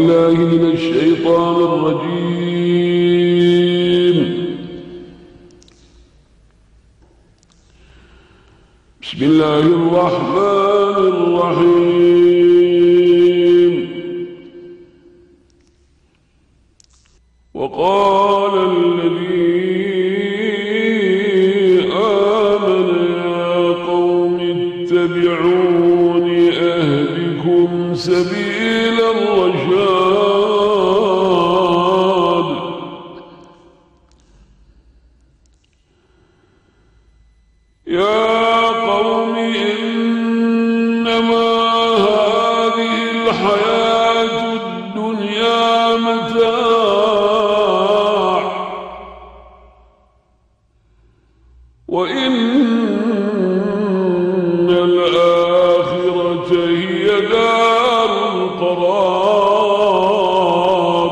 بالله من الشيطان الرجيم. بسم الله الرحمن الرحيم. وقال الذي آمن يا قوم اتبعون أهدكم سبيل الرشاد. يا قوم إنما هذه الحياة الدنيا متاع وإن الآخرة هي دار القرار.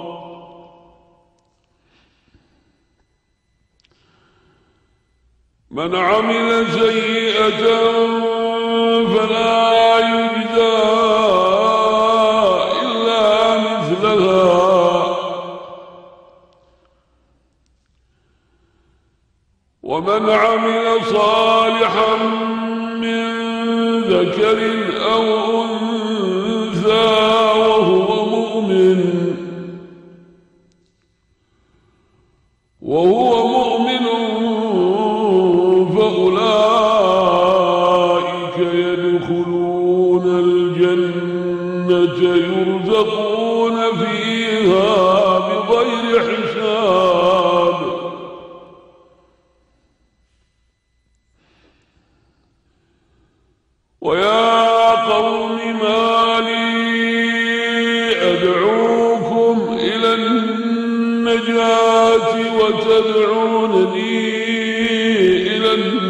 من عمل سيئة فلا يجزى إلا مثلها ومن عمل صالحا من ذكر أو أنثى وهو مؤمن فأولئك يدخلون الجنة يرزقون فيها بغير حساب. ويا قوم ما لي أدعوكم إلى النجاة وتدعونني إلى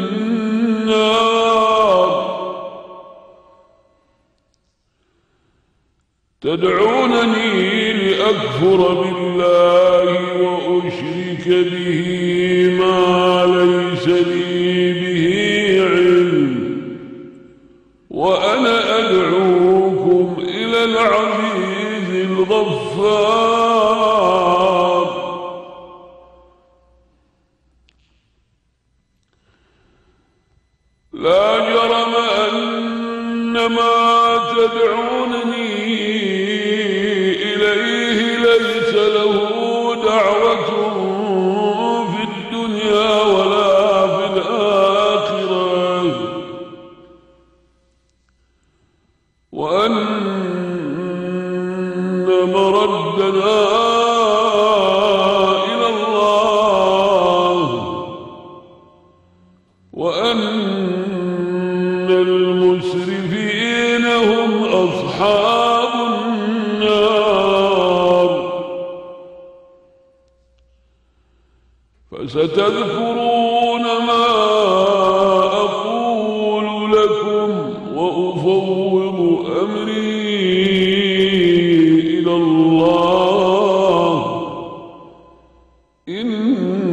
النار. تدعونني لأكفر بالله وأشرك به ما ليس لي به علم وأنا أدعوكم إلى العزيز الغفار. لا جرم أن ما تدعونني إليه ليس له دعوة في الدنيا ولا في الآخرة وأن مردنا إلى الله وأن المسرفين هم أصحاب النار. فستذكرون ما أقول لكم وأفوض أمري إلى الله إن